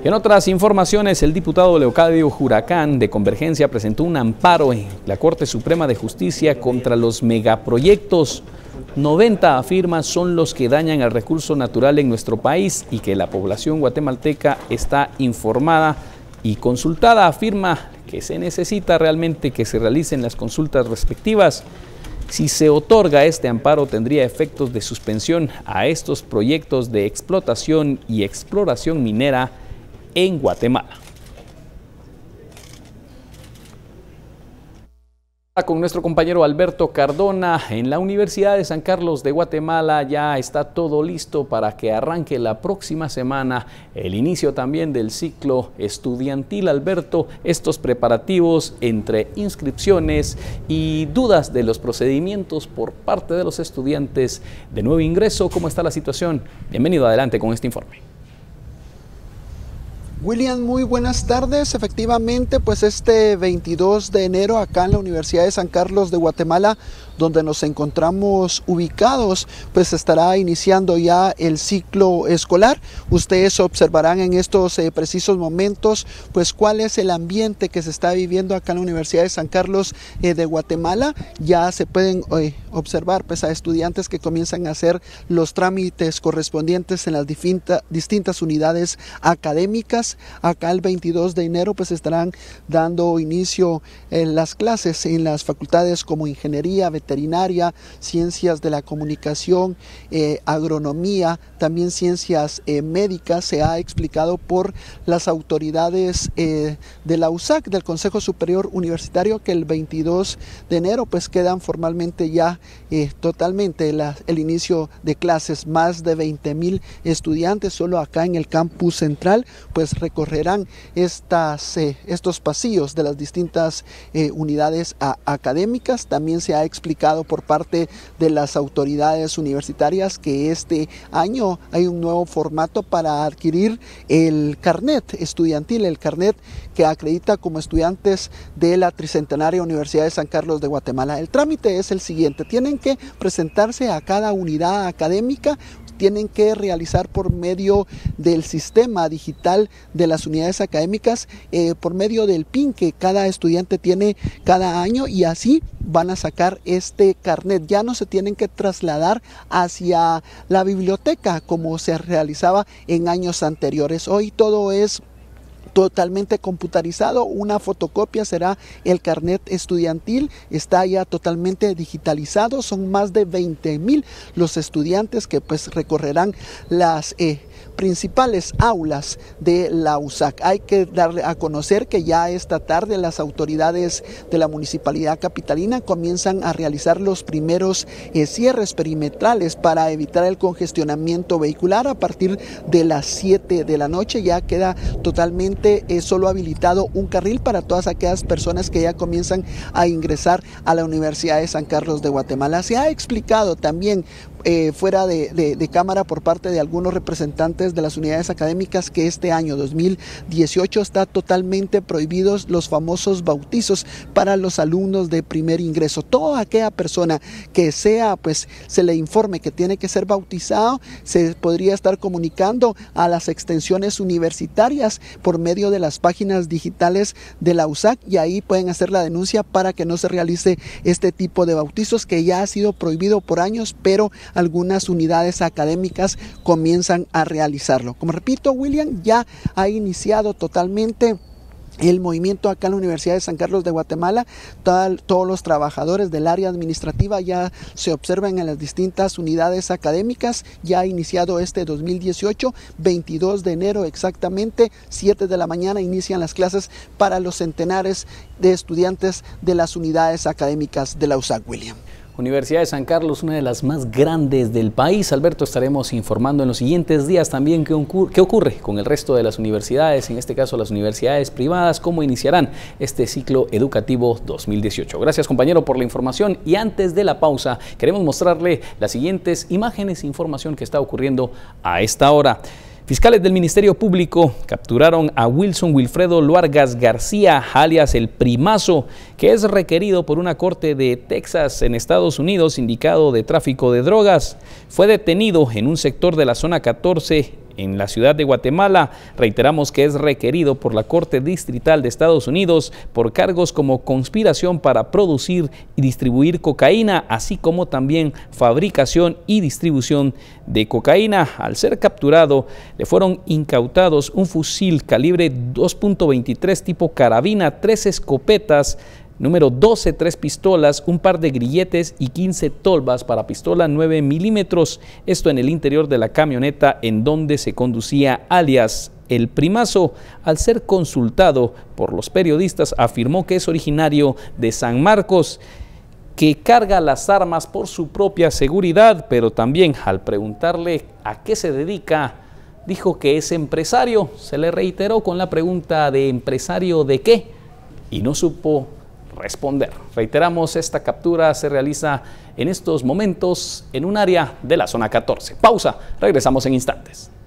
En otras informaciones, el diputado Leocadio Huracán de Convergencia presentó un amparo en la Corte Suprema de Justicia contra los megaproyectos. 90, afirma, son los que dañan al recurso natural en nuestro país y que la población guatemalteca está informada y consultada. Afirma que se necesita realmente que se realicen las consultas respectivas. Si se otorga este amparo, tendría efectos de suspensión a estos proyectos de explotación y exploración minera en Guatemala. Con nuestro compañero Alberto Cardona, en la Universidad de San Carlos de Guatemala ya está todo listo para que arranque la próxima semana el inicio también del ciclo estudiantil. Alberto, estos preparativos entre inscripciones y dudas de los procedimientos por parte de los estudiantes de nuevo ingreso, ¿cómo está la situación? Bienvenido, adelante con este informe. William, muy buenas tardes. Efectivamente, pues este 22 de enero acá en la Universidad de San Carlos de Guatemala, donde nos encontramos ubicados, pues estará iniciando ya el ciclo escolar. Ustedes observarán en estos precisos momentos pues cuál es el ambiente que se está viviendo acá en la Universidad de San Carlos de Guatemala. Ya se pueden observar pues a estudiantes que comienzan a hacer los trámites correspondientes en las distintas unidades académicas. Acá el 22 de enero pues estarán dando inicio en las clases en las facultades como ingeniería, veterinaria, ciencias de la comunicación, agronomía, también ciencias médicas. Se ha explicado por las autoridades de la USAC, del Consejo Superior Universitario, que el 22 de enero pues quedan formalmente ya totalmente el inicio de clases. Más de 20,000 estudiantes solo acá en el campus central pues recorrerán estos pasillos de las distintas unidades académicas. También se ha explicado por parte de las autoridades universitarias que este año hay un nuevo formato para adquirir el carnet estudiantil, el carnet que acredita como estudiantes de la Tricentenaria Universidad de San Carlos de Guatemala. El trámite es el siguiente: tienen que presentarse a cada unidad académica, tienen que realizar por medio del sistema digital de las unidades académicas, por medio del PIN que cada estudiante tiene cada año, y así van a sacar este carnet. Ya no se tienen que trasladar hacia la biblioteca como se realizaba en años anteriores. Hoy todo es totalmente computarizado. Una fotocopia será el carnet estudiantil, está ya totalmente digitalizado. Son más de 20,000 los estudiantes que pues recorrerán las principales aulas de la USAC. Hay que darle a conocer que ya esta tarde las autoridades de la municipalidad capitalina comienzan a realizar los primeros cierres perimetrales para evitar el congestionamiento vehicular. A partir de las 7 de la noche ya queda totalmente solo habilitado un carril para todas aquellas personas que ya comienzan a ingresar a la Universidad de San Carlos de Guatemala. Se ha explicado también fuera de cámara por parte de algunos representantes de las unidades académicas que este año 2018 está totalmente prohibidos los famosos bautizos para los alumnos de primer ingreso. Toda aquella persona que sea, pues se le informe que tiene que ser bautizado, se podría estar comunicando a las extensiones universitarias por medio de las páginas digitales de la USAC, y ahí pueden hacer la denuncia para que no se realice este tipo de bautizos que ya ha sido prohibido por años, pero algunas unidades académicas comienzan a realizarlo. Como repito, William, ya ha iniciado totalmente el movimiento acá en la Universidad de San Carlos de Guatemala. Todos los trabajadores del área administrativa ya se observan en las distintas unidades académicas. Ya ha iniciado este 2018, 22 de enero exactamente, 7 de la mañana inician las clases para los centenares de estudiantes de las unidades académicas de la USAC, William. Universidad de San Carlos, una de las más grandes del país. Alberto, estaremos informando en los siguientes días también qué ocurre con el resto de las universidades, en este caso las universidades privadas, cómo iniciarán este ciclo educativo 2018. Gracias, compañero, por la información, y antes de la pausa queremos mostrarle las siguientes imágenes e información que está ocurriendo a esta hora. Fiscales del Ministerio Público capturaron a Wilson Wilfredo Luargas García, alias El Primazo, que es requerido por una corte de Texas en Estados Unidos, indicado de tráfico de drogas. Fue detenido en un sector de la zona 14 en la ciudad de Guatemala. Reiteramos que es requerido por la Corte Distrital de Estados Unidos por cargos como conspiración para producir y distribuir cocaína, así como también fabricación y distribución de cocaína. Al ser capturado, le fueron incautados un fusil calibre 2.23 tipo carabina, 3 escopetas, número 12, 3 pistolas, un par de grilletes y 15 tolvas para pistola 9 milímetros. Esto en el interior de la camioneta en donde se conducía alias El Primazo. Al ser consultado por los periodistas, afirmó que es originario de San Marcos, que carga las armas por su propia seguridad, pero también al preguntarle a qué se dedica, dijo que es empresario. Se le reiteró con la pregunta de empresario de qué y no supo responder. Reiteramos, esta captura se realiza en estos momentos en un área de la zona 14. Pausa, regresamos en instantes.